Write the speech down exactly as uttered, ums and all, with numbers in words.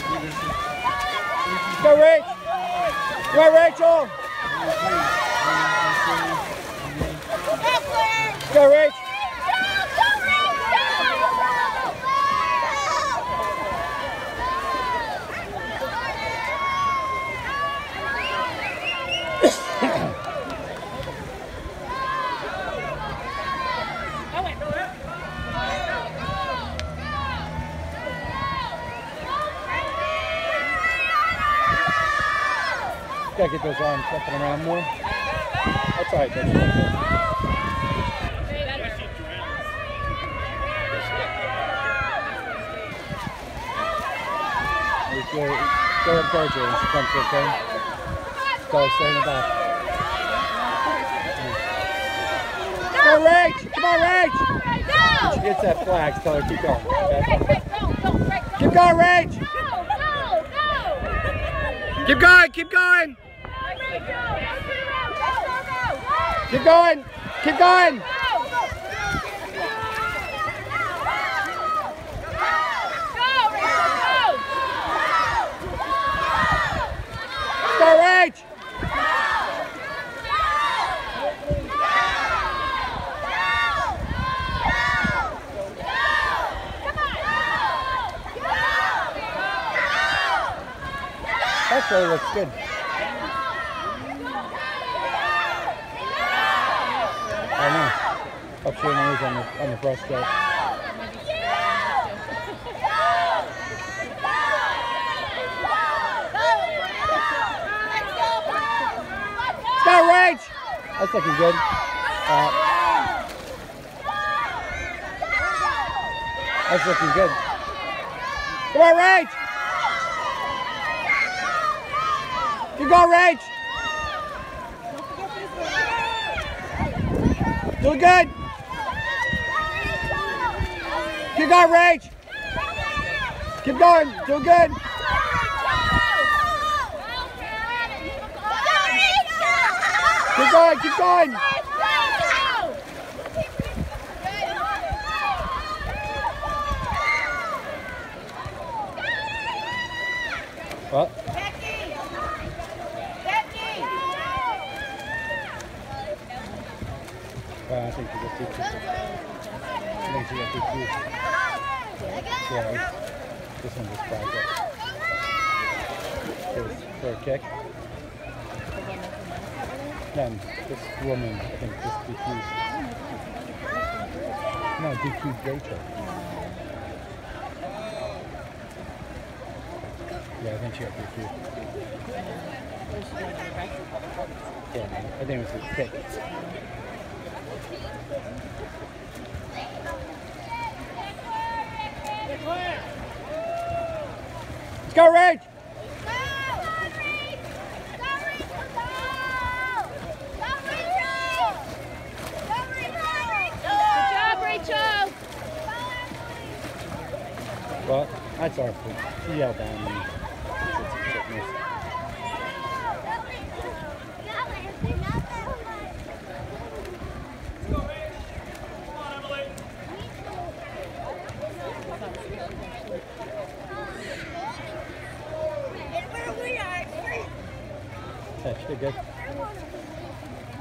Go, Rach! Go, Rachel! Go, Rach! Gotta get those arms jumping around more. That's all right. That's okay. Go, go and encourage her when she comes, okay? Go, stay in the back. Go, Rach! Come on, Rach! When she gets that flag, tell her keep going. Okay? Keep going, Rach! Keep going, keep going! Keep going! Keep going! Go, Rach! That really looks good. I know. Up here nose on the on the breaststroke. Let's go, Rach! That's looking good. Uh, that's looking good. Come on, Rach! You go, Rach! Doing good! Keep going, Rach! Keep going! Doing good! Keep going! Keep going! What? Uh, I think she got too cute. I think she got too cute. Yeah, this one just back up. For a kick. Then this woman, I think, just D Q'd. No, D Q'd Rachel. Yeah, I think she got D Q'd. Yeah, I think it was a kick. Let's go, Rach! Good job, Rachel! Well, that's our fault. She yelled down me. Yeah, she did good.